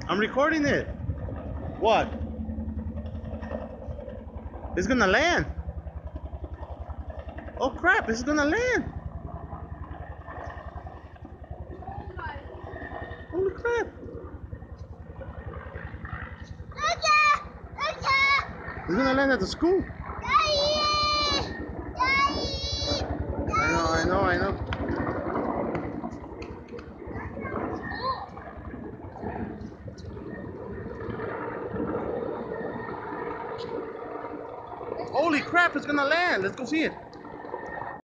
I'm recording it. What? It's gonna land. Oh crap, it's gonna land. Holy crap. It's gonna land at the school. I know. Holy crap, it's gonna land. Let's go see it.